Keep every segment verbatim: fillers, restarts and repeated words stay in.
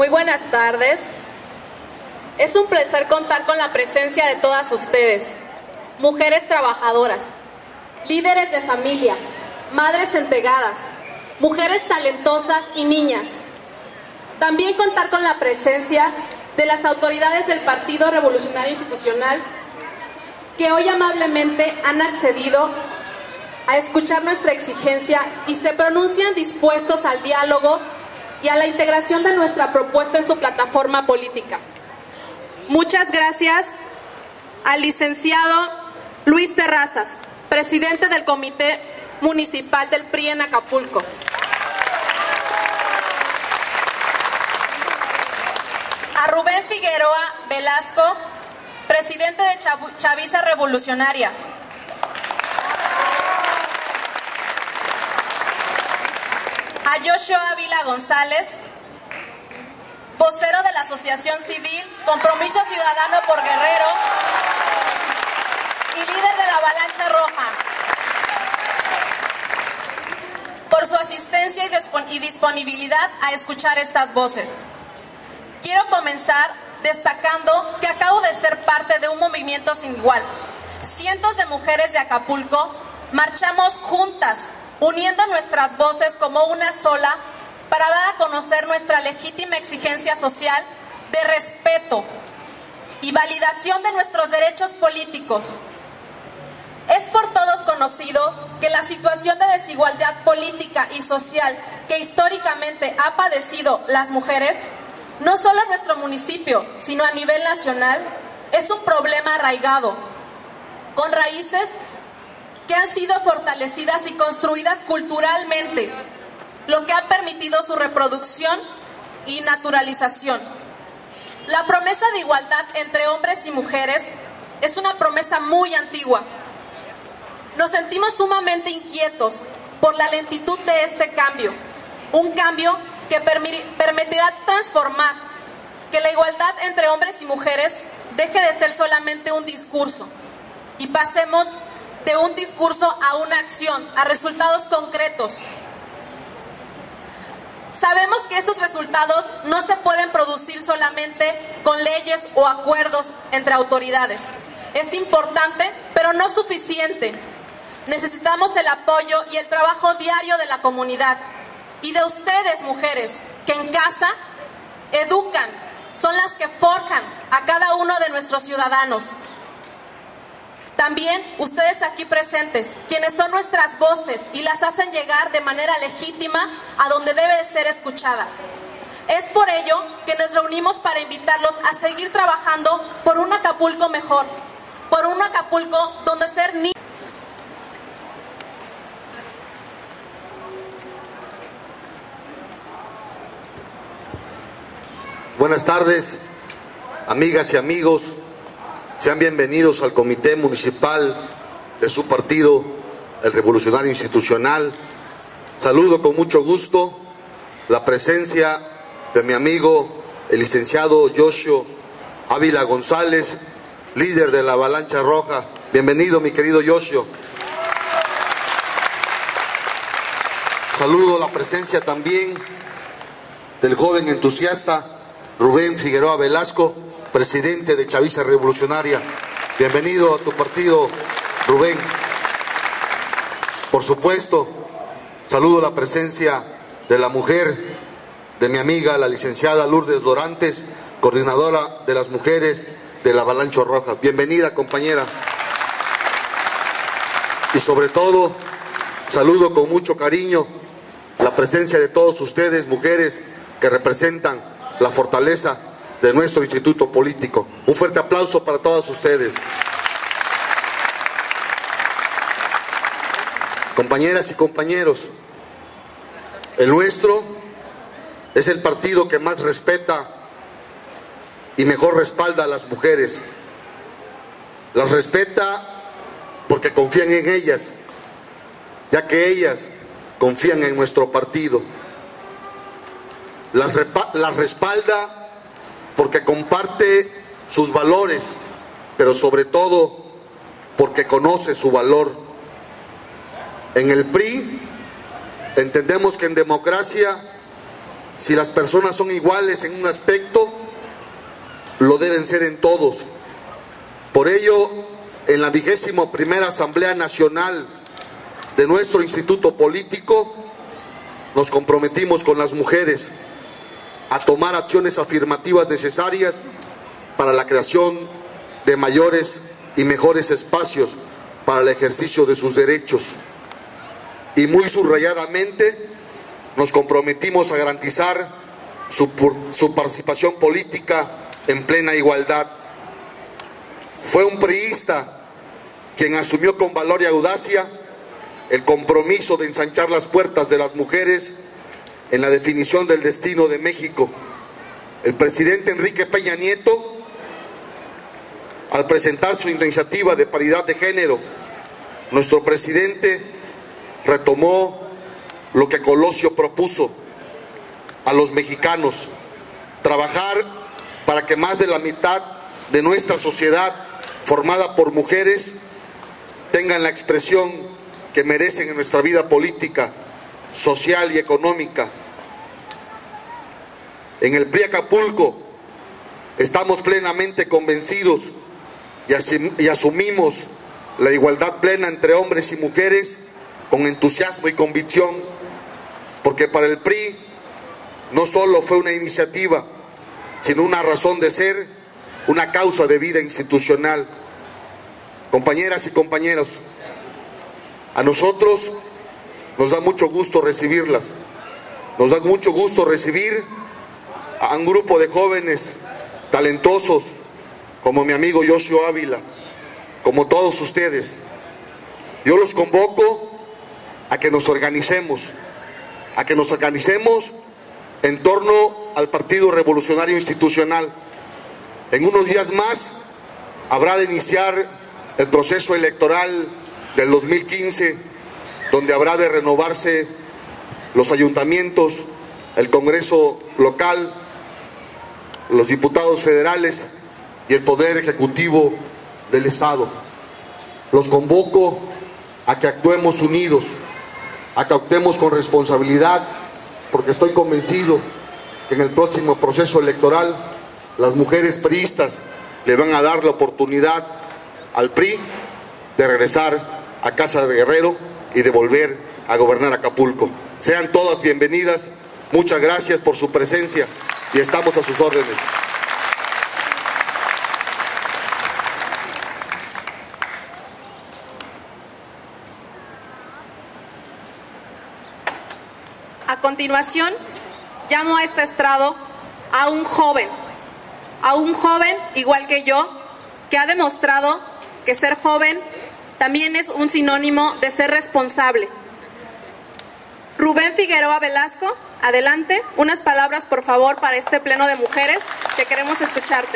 Muy buenas tardes. Es un placer contar con la presencia de todas ustedes, mujeres trabajadoras, líderes de familia, madres entregadas, mujeres talentosas y niñas. También contar con la presencia de las autoridades del Partido Revolucionario Institucional que hoy amablemente han accedido a escuchar nuestra exigencia y se pronuncian dispuestos al diálogo y a la integración de nuestra propuesta en su plataforma política. Muchas gracias al licenciado Luis Terrazas, presidente del Comité Municipal del P R I en Acapulco. A Rubén Figueroa Velasco, presidente de Chaviza Revolucionaria. A Yoshio Ávila González, vocero de la Asociación Civil Compromiso Ciudadano por Guerrero y líder de la Avalancha Roja, por su asistencia y disponibilidad a escuchar estas voces. Quiero comenzar destacando que acabo de ser parte de un movimiento sin igual. Cientos de mujeres de Acapulco marchamos juntas, uniendo nuestras voces como una sola para dar a conocer nuestra legítima exigencia social de respeto y validación de nuestros derechos políticos. Es por todos conocido que la situación de desigualdad política y social que históricamente ha padecido las mujeres, no solo en nuestro municipio, sino a nivel nacional, es un problema arraigado, con raíces que han sido fortalecidas y construidas culturalmente, lo que ha permitido su reproducción y naturalización. La promesa de igualdad entre hombres y mujeres es una promesa muy antigua. Nos sentimos sumamente inquietos por la lentitud de este cambio, un cambio que permitirá transformar, que la igualdad entre hombres y mujeres deje de ser solamente un discurso y pasemos de un discurso a una acción, a resultados concretos. Sabemos que esos resultados no se pueden producir solamente con leyes o acuerdos entre autoridades. Es importante, pero no suficiente. Necesitamos el apoyo y el trabajo diario de la comunidad y de ustedes, mujeres, que en casa educan, son las que forjan a cada uno de nuestros ciudadanos. También ustedes aquí presentes, quienes son nuestras voces y las hacen llegar de manera legítima a donde debe de ser escuchada. Es por ello que nos reunimos para invitarlos a seguir trabajando por un Acapulco mejor, por un Acapulco donde ser niños. Buenas tardes, amigas y amigos. Sean bienvenidos al Comité Municipal de su partido, el Revolucionario Institucional. Saludo con mucho gusto la presencia de mi amigo, el licenciado Yoshio Ávila González, líder de la Avalancha Roja. Bienvenido, mi querido Yoshio. Saludo la presencia también del joven entusiasta Rubén Figueroa Velasco, presidente de Chaviza Revolucionaria. Bienvenido a tu partido, Rubén. Por supuesto, saludo la presencia de la mujer, de mi amiga, la licenciada Lourdes Dorantes, coordinadora de las mujeres de la Avalancha Roja. Bienvenida, compañera. Y sobre todo, saludo con mucho cariño la presencia de todos ustedes, mujeres, que representan la fortaleza de nuestro instituto político. Un fuerte aplauso para todas ustedes. Compañeras y compañeros, el nuestro es el partido que más respeta y mejor respalda a las mujeres. Las respeta porque confían en ellas, ya que ellas confían en nuestro partido. Las, las respalda porque comparte sus valores, pero sobre todo porque conoce su valor. En el P R I entendemos que en democracia Si las personas son iguales en un aspecto, lo deben ser en todos. Por ello, en la vigésima primera Asamblea Nacional de nuestro instituto político, nos comprometimos con las mujeres a tomar acciones afirmativas necesarias para la creación de mayores y mejores espacios para el ejercicio de sus derechos. Y muy subrayadamente nos comprometimos a garantizar su, su participación política en plena igualdad. Fue un priista quien asumió con valor y audacia el compromiso de ensanchar las puertas de las mujeres en la definición del destino de México. El presidente Enrique Peña Nieto, al presentar su iniciativa de paridad de género, nuestro presidente retomó lo que Colosio propuso a los mexicanos: trabajar para que más de la mitad de nuestra sociedad, formada por mujeres, tengan la expresión que merecen en nuestra vida política, social y económica. En el P R I Acapulco estamos plenamente convencidos y, asum y asumimos la igualdad plena entre hombres y mujeres con entusiasmo y convicción, porque para el P R I no solo fue una iniciativa, sino una razón de ser, una causa de vida institucional. Compañeras y compañeros, a nosotros nos da mucho gusto recibirlas, nos da mucho gusto recibir a un grupo de jóvenes talentosos como mi amigo Yoshio Ávila, como todos ustedes. Yo los convoco a que nos organicemos, a que nos organicemos en torno al Partido Revolucionario Institucional. En unos días más habrá de iniciar el proceso electoral del dos mil quince, donde habrá de renovarse los ayuntamientos, el Congreso local, los diputados federales y el Poder Ejecutivo del Estado. Los convoco a que actuemos unidos, a que actuemos con responsabilidad, porque estoy convencido que en el próximo proceso electoral las mujeres priistas le van a dar la oportunidad al P R I de regresar a Casa de Guerrero y de volver a gobernar Acapulco. Sean todas bienvenidas, muchas gracias por su presencia y estamos a sus órdenes. A continuación, llamo a este estrado a un joven, a un joven igual que yo, que ha demostrado que ser joven también es un sinónimo de ser responsable. Rubén Figueroa Velasco, adelante, unas palabras por favor para este pleno de mujeres, que queremos escucharte.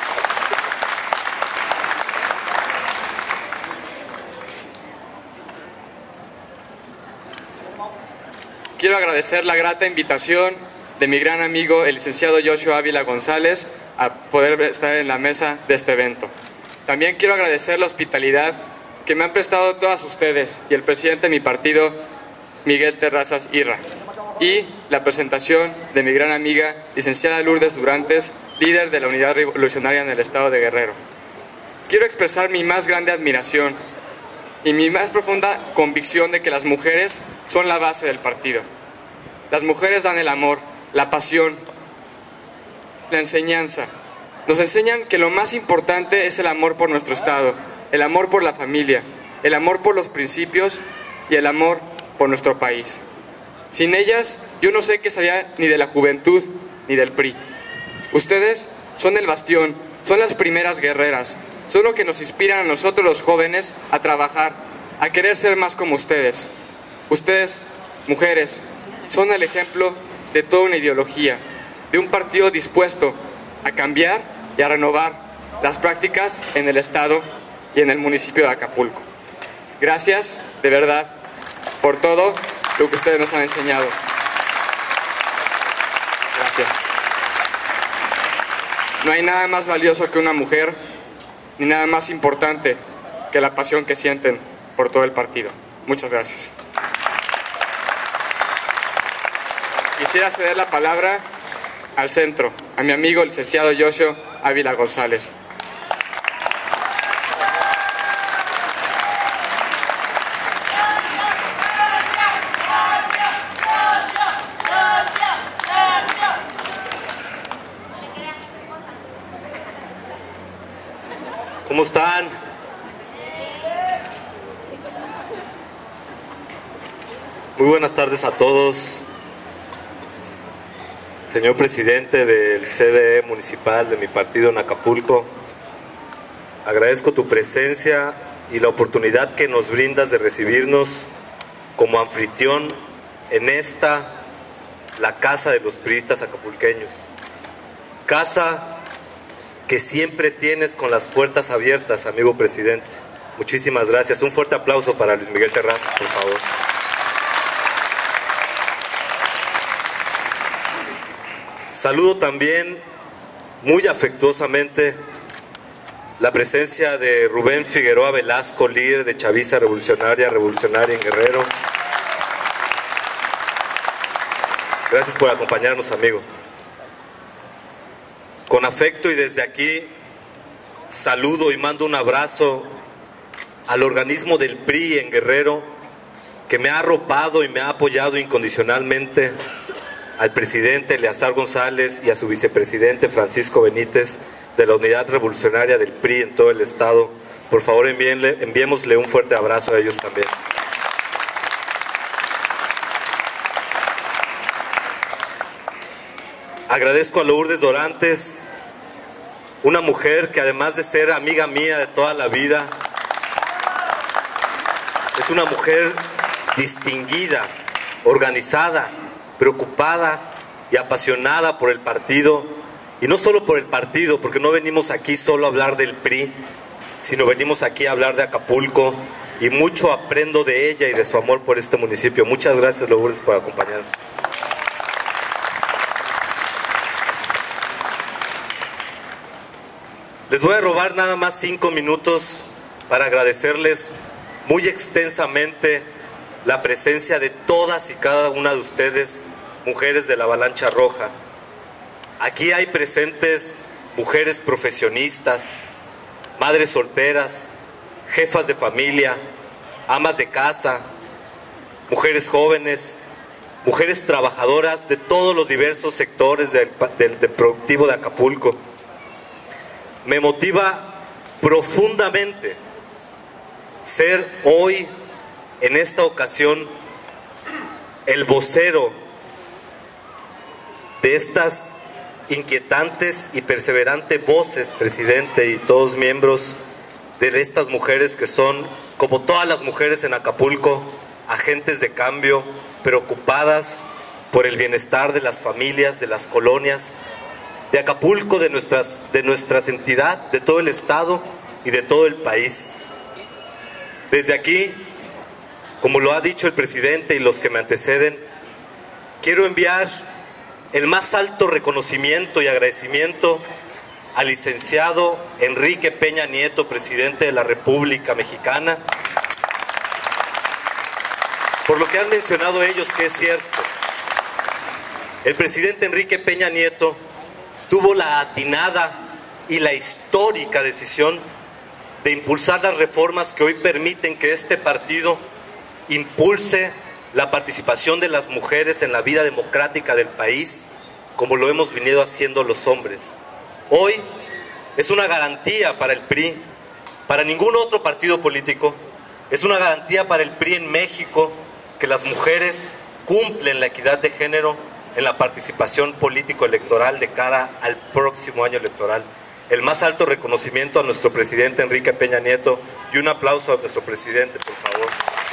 Quiero agradecer la grata invitación de mi gran amigo, el licenciado Yoshio Ávila González, a poder estar en la mesa de este evento. También quiero agradecer la hospitalidad que me han prestado todas ustedes y el presidente de mi partido, Miguel Terrazas Irra, y la presentación de mi gran amiga, licenciada Lourdes Durantes, líder de la Unidad Revolucionaria en el estado de Guerrero. Quiero expresar mi más grande admiración y mi más profunda convicción de que las mujeres son la base del partido. Las mujeres dan el amor, la pasión, la enseñanza. Nos enseñan que lo más importante es el amor por nuestro estado, el amor por la familia, el amor por los principios y el amor por nuestro país. Sin ellas, yo no sé qué sería ni de la juventud ni del P R I. Ustedes son el bastión, son las primeras guerreras, son lo que nos inspiran a nosotros los jóvenes a trabajar, a querer ser más como ustedes. Ustedes, mujeres, son el ejemplo de toda una ideología, de un partido dispuesto a cambiar y a renovar las prácticas en el estado y en el municipio de Acapulco. Gracias, de verdad, por todo lo que ustedes nos han enseñado. Gracias. No hay nada más valioso que una mujer, ni nada más importante que la pasión que sienten por todo el partido. Muchas gracias. quisiera ceder la palabra al centro, a mi amigo el licenciado Yoshio Ávila González. ¿Cómo están? Muy buenas tardes a todos. Señor presidente del C D E municipal de mi partido en Acapulco, agradezco tu presencia y la oportunidad que nos brindas de recibirnos como anfitrión en esta, la casa de los priistas acapulqueños. Casa que siempre tienes con las puertas abiertas, amigo presidente. Muchísimas gracias. Un fuerte aplauso para Luis Miguel Terrazas, por favor. Saludo también muy afectuosamente la presencia de Rubén Figueroa Velasco, líder de Chaviza Revolucionaria, Revolucionaria en Guerrero. Gracias por acompañarnos, amigo. Con afecto y desde aquí saludo y mando un abrazo al organismo del P R I en Guerrero, que me ha arropado y me ha apoyado incondicionalmente, al presidente Eleazar González y a su vicepresidente Francisco Benítez de la Unidad Revolucionaria del P R I en todo el estado. Por favor, envíenle, enviémosle un fuerte abrazo a ellos también. Agradezco a Lourdes Dorantes, una mujer que además de ser amiga mía de toda la vida, es una mujer distinguida, organizada, preocupada y apasionada por el partido, y no solo por el partido, porque no venimos aquí solo a hablar del P R I, sino venimos aquí a hablar de Acapulco, y mucho aprendo de ella y de su amor por este municipio. Muchas gracias, Lourdes, por acompañarme. Les voy a robar nada más cinco minutos para agradecerles muy extensamente la presencia de todas y cada una de ustedes, mujeres de la Avalancha Roja. Aquí hay presentes mujeres profesionistas, madres solteras, jefas de familia, amas de casa, mujeres jóvenes, mujeres trabajadoras de todos los diversos sectores del, del, del productivo de Acapulco. Me motiva profundamente ser hoy, en esta ocasión, el vocero de estas inquietantes y perseverantes voces, presidente, y todos miembros de estas mujeres que son, como todas las mujeres en Acapulco, agentes de cambio, preocupadas por el bienestar de las familias, de las colonias, de Acapulco, de nuestras, de nuestras entidades, de todo el estado y de todo el país. Desde aquí, como lo ha dicho el presidente y los que me anteceden, quiero enviar el más alto reconocimiento y agradecimiento al licenciado Enrique Peña Nieto, presidente de la República Mexicana, por lo que han mencionado ellos, que es cierto. El presidente Enrique Peña Nieto tuvo la atinada y la histórica decisión de impulsar las reformas que hoy permiten que este partido impulse la participación de las mujeres en la vida democrática del país, como lo hemos venido haciendo los hombres. Hoy es una garantía para el P R I, para ningún otro partido político, es una garantía para el P R I en México, que las mujeres cumplen la equidad de género en la participación político-electoral de cara al próximo año electoral. El más alto reconocimiento a nuestro presidente Enrique Peña Nieto y un aplauso a nuestro presidente, por favor.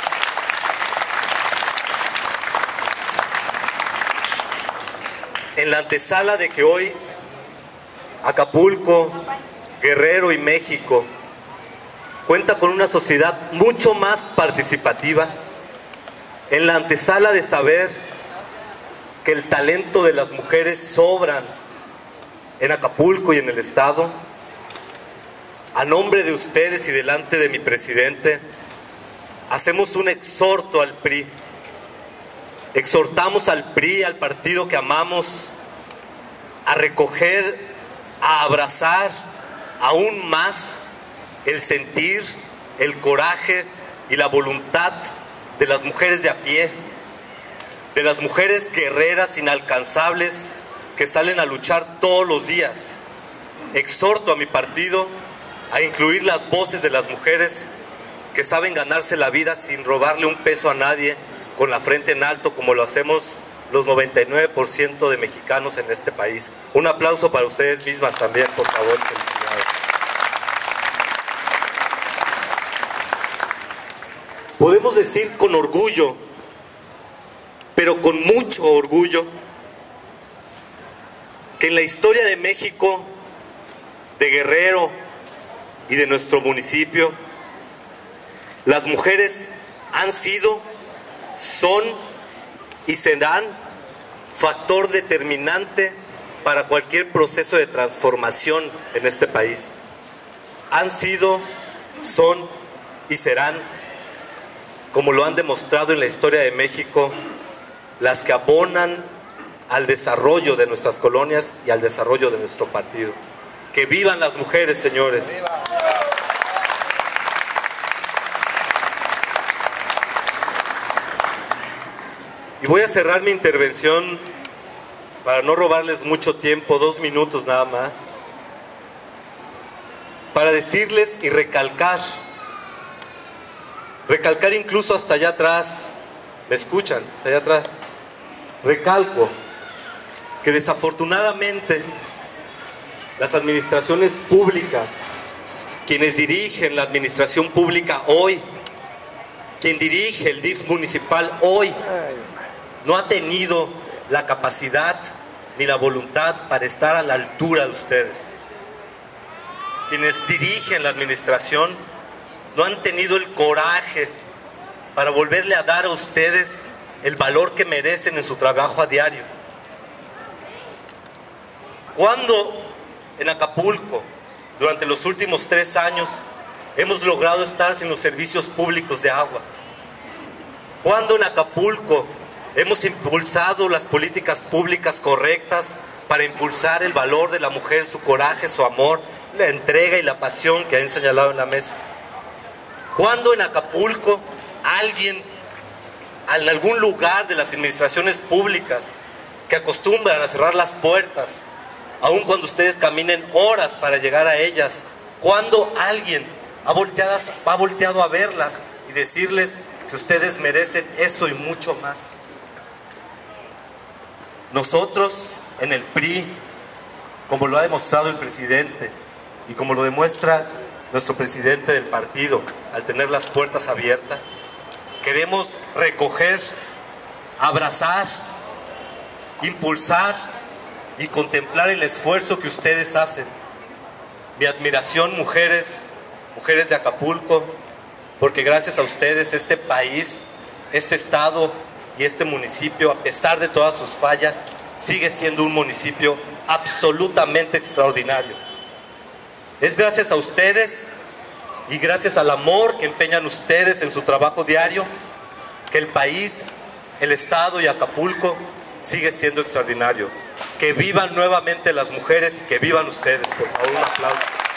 En la antesala de que hoy Acapulco, Guerrero y México cuenta con una sociedad mucho más participativa, en la antesala de saber que el talento de las mujeres sobran en Acapulco y en el estado, a nombre de ustedes y delante de mi presidente, hacemos un exhorto al P R I exhortamos al P R I, al partido que amamos, a recoger, a abrazar aún más el sentir, el coraje y la voluntad de las mujeres de a pie, de las mujeres guerreras inalcanzables que salen a luchar todos los días. Exhorto a mi partido a incluir las voces de las mujeres que saben ganarse la vida sin robarle un peso a nadie, con la frente en alto, como lo hacemos los noventa y nueve por ciento de mexicanos en este país. Un aplauso para ustedes mismas también, por favor. Felicidades. Podemos decir con orgullo, pero con mucho orgullo, que en la historia de México, de Guerrero y de nuestro municipio, las mujeres han sido, son y serán factor determinante para cualquier proceso de transformación en este país. Han sido, son y serán, como lo han demostrado en la historia de México, las que abonan al desarrollo de nuestras colonias y al desarrollo de nuestro partido. ¡Que vivan las mujeres, señores! Y voy a cerrar mi intervención, para no robarles mucho tiempo, dos minutos nada más, para decirles y recalcar, recalcar incluso hasta allá atrás, ¿me escuchan? Hasta allá atrás. Recalco que desafortunadamente las administraciones públicas, quienes dirigen la administración pública hoy, quien dirige el D I F municipal hoy, no ha tenido la capacidad ni la voluntad para estar a la altura de ustedes. Quienes dirigen la administración no han tenido el coraje para volverle a dar a ustedes el valor que merecen en su trabajo a diario. Cuando en Acapulco, durante los últimos tres años, hemos logrado estar sin los servicios públicos de agua? Cuando en Acapulco hemos impulsado las políticas públicas correctas para impulsar el valor de la mujer, su coraje, su amor, la entrega y la pasión que han señalado en la mesa? ¿Cuándo en Acapulco alguien, en algún lugar de las administraciones públicas que acostumbran a cerrar las puertas, aun cuando ustedes caminen horas para llegar a ellas, cuando alguien ha volteado, ha volteado a verlas y decirles que ustedes merecen eso y mucho más? Nosotros en el P R I, como lo ha demostrado el presidente y como lo demuestra nuestro presidente del partido al tener las puertas abiertas, queremos recoger, abrazar, impulsar y contemplar el esfuerzo que ustedes hacen. Mi admiración, mujeres, mujeres de Acapulco, porque gracias a ustedes este país, este estado y este municipio, a pesar de todas sus fallas, sigue siendo un municipio absolutamente extraordinario. Es gracias a ustedes y gracias al amor que empeñan ustedes en su trabajo diario que el país, el estado y Acapulco sigue siendo extraordinario. Que vivan nuevamente las mujeres y que vivan ustedes. Por favor, un aplauso.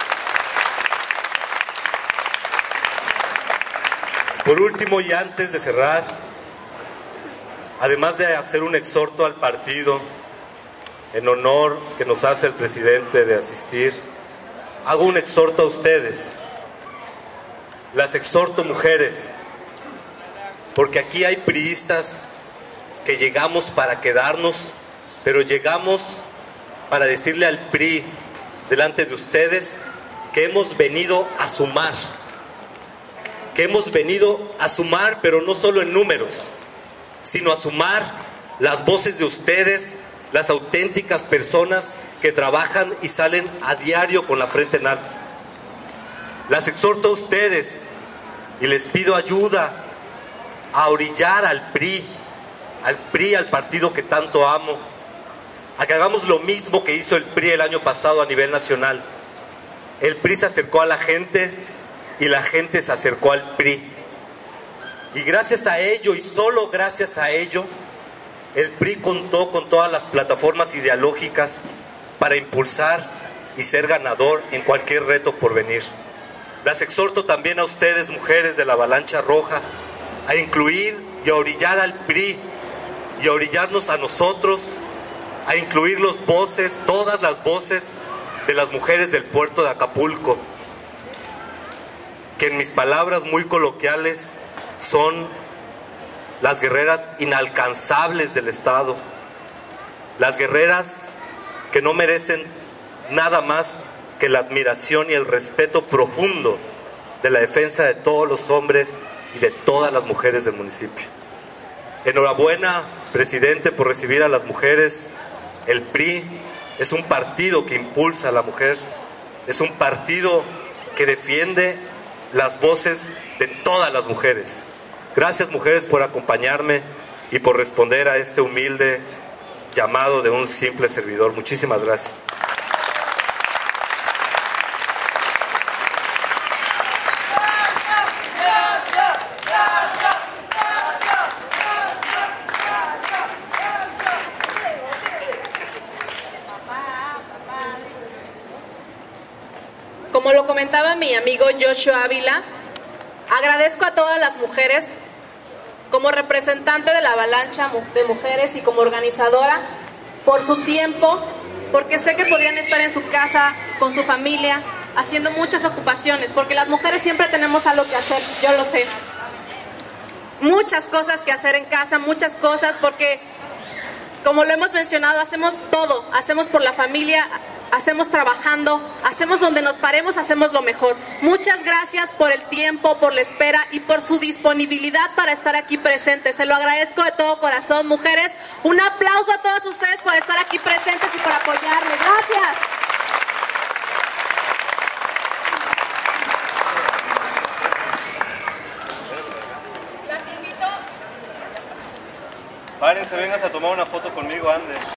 Por último y antes de cerrar, además de hacer un exhorto al partido en honor que nos hace el presidente de asistir, hago un exhorto a ustedes. Las exhorto, mujeres, porque aquí hay priistas que llegamos para quedarnos, pero llegamos para decirle al P R I delante de ustedes que hemos venido a sumar, que hemos venido a sumar, pero no solo en números, sino a sumar las voces de ustedes, las auténticas personas que trabajan y salen a diario con la frente en alto. Las exhorto a ustedes y les pido ayuda a orillar al P R I, al P R I, al partido que tanto amo, a que hagamos lo mismo que hizo el P R I el año pasado a nivel nacional. El P R I se acercó a la gente y la gente se acercó al P R I. Y gracias a ello, y solo gracias a ello, el P R I contó con todas las plataformas ideológicas para impulsar y ser ganador en cualquier reto por venir. Las exhorto también a ustedes, mujeres de la Avalancha Roja, a incluir y a orillar al P R I y a orillarnos a nosotros, a incluir las voces, todas las voces de las mujeres del puerto de Acapulco, que en mis palabras muy coloquiales son las guerreras inalcanzables del Estado, las guerreras que no merecen nada más que la admiración y el respeto profundo de la defensa de todos los hombres y de todas las mujeres del municipio. Enhorabuena, presidente, por recibir a las mujeres. El P R I es un partido que impulsa a la mujer, es un partido que defiende las voces de todas las mujeres. Gracias, mujeres, por acompañarme y por responder a este humilde llamado de un simple servidor. Muchísimas gracias. Como lo comentaba mi amigo Joshua Ávila, agradezco a todas las mujeres como representante de la Avalancha de Mujeres y como organizadora por su tiempo, porque sé que podrían estar en su casa con su familia haciendo muchas ocupaciones, porque las mujeres siempre tenemos algo que hacer, yo lo sé. Muchas cosas que hacer en casa, muchas cosas, porque como lo hemos mencionado, hacemos todo, hacemos por la familia, hacemos trabajando, hacemos donde nos paremos, hacemos lo mejor. Muchas gracias por el tiempo, por la espera y por su disponibilidad para estar aquí presentes. Se lo agradezco de todo corazón, mujeres. Un aplauso a todas ustedes por estar aquí presentes y por apoyarme. Gracias. Párense, vengas a tomar una foto conmigo, ande.